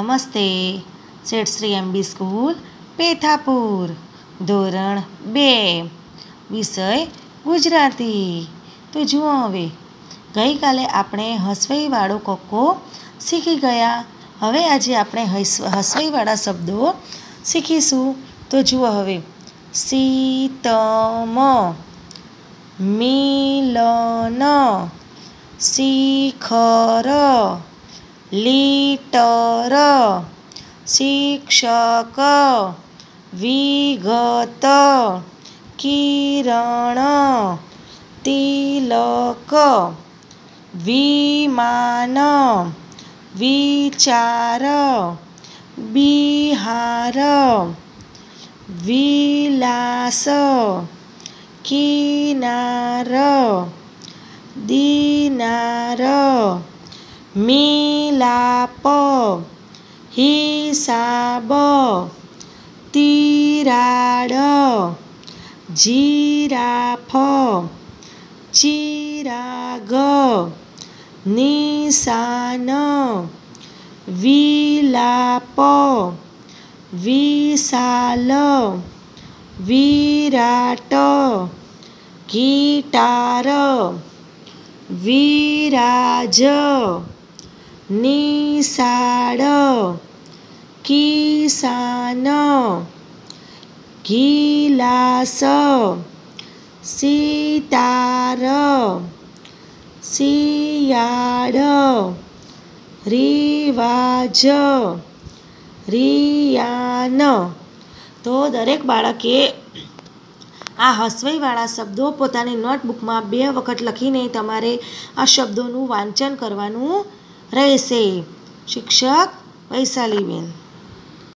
નમસ્તે. Seth Shri MB school Pethapur, ધોરણ 2, વિષય ગુજરાતી. તો જુઓ હવે, ગઈકાલે આપણે હસવઈવાળો કક્કો શીખી ગયા. હવે આજે આપણે હસવઈવાળા શબ્દો શીખીશું. તો જુઓ હવે, સીતમ, મિલન, શિખર, લીટર, શિક્ષક, વિગત, કિરણ, તિલક, વિમાન, વિચાર, બિહાર, વિલાસ, કિનાર, દિનાર, મિલાપ, હિસાબ, તિરાડ, જીરાફ, ચિરાગ, નિશાન, વિલાપ, વિશાલ, વિરાટ, ગિટાર, વિરાજ, નિશાળ, કિસાન, ગિલાસ, સિતાર, શિયાળ, રિવાજ, રિયાન. તો દરેક બાળકે આ હસવઈવાળા શબ્દો પોતાની નોટબુકમાં 2 વખત લખીને તમારે આ શબ્દોનું વાંચન કરવાનું રહેશે. શિક્ષક વૈશાલીબેન.